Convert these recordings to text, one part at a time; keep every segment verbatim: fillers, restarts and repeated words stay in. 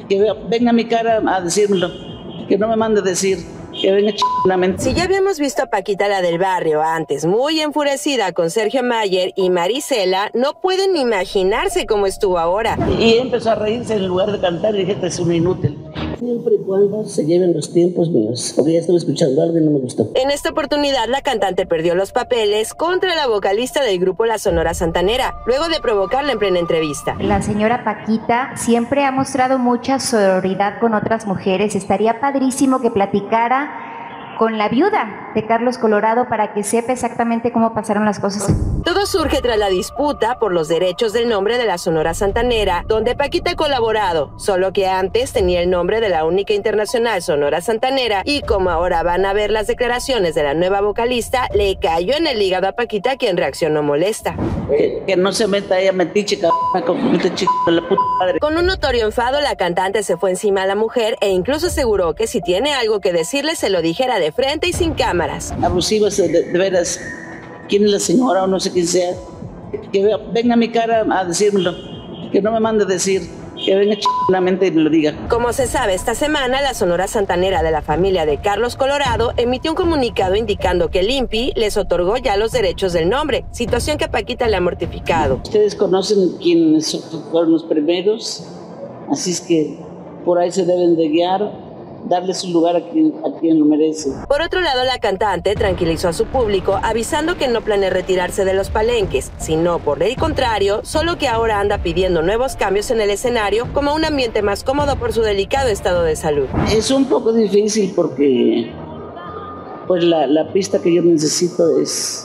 que venga a mi cara a decírmelo, que no me mande a decir, que venga ch***amente. Si ya habíamos visto a Paquita, la del barrio, antes muy enfurecida con Sergio Mayer y Marisela, no pueden imaginarse cómo estuvo ahora. Y empezó a reírse en lugar de cantar y dije, este es un inútil. Siempre y cuando se lleven los tiempos míos, porque ya estuve escuchando algo y no me gustó. En esta oportunidad, la cantante perdió los papeles contra la vocalista del grupo La Sonora Santanera, luego de provocarla en plena entrevista. La señora Paquita siempre ha mostrado mucha sororidad con otras mujeres. Estaría padrísimo que platicara con la viuda de Carlos Colorado para que sepa exactamente cómo pasaron las cosas. Todo surge tras la disputa por los derechos del nombre de la Sonora Santanera, donde Paquita ha colaborado, solo que antes tenía el nombre de la única internacional Sonora Santanera, y como ahora van a ver las declaraciones de la nueva vocalista, le cayó en el hígado a Paquita, quien reaccionó molesta. Que, que no se meta ella metiche, cabrón, con este chico de la puta madre. Con un notorio enfado, la cantante se fue encima a la mujer e incluso aseguró que si tiene algo que decirle, se lo dijera de frente y sin cámaras. Abusivas, de, de veras. ¿Quién es la señora o no sé quién sea? Que venga a mi cara a decírmelo, que no me mande a decir, que venga ch***amente y me lo diga. Como se sabe, esta semana la Sonora Santanera de la familia de Carlos Colorado emitió un comunicado indicando que el I N P I les otorgó ya los derechos del nombre, situación que a Paquita le ha mortificado. Ustedes conocen quiénes fueron los primeros, así es que por ahí se deben de guiar, darle su lugar a quien, a quien lo merece. Por otro lado, la cantante tranquilizó a su público avisando que no planea retirarse de los palenques, sino por el contrario, solo que ahora anda pidiendo nuevos cambios en el escenario como un ambiente más cómodo por su delicado estado de salud. Es un poco difícil porque pues la, la pista que yo necesito es,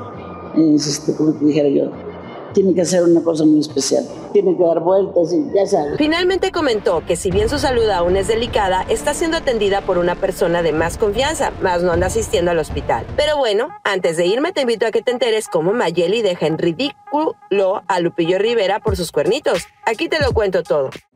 es este, como te dijera yo, tiene que hacer una cosa muy especial. Tiene que dar vueltas y ya sabes. Finalmente comentó que si bien su salud aún es delicada, está siendo atendida por una persona de más confianza, más no anda asistiendo al hospital. Pero bueno, antes de irme te invito a que te enteres cómo Mayeli deja en ridículo a Lupillo Rivera por sus cuernitos. Aquí te lo cuento todo.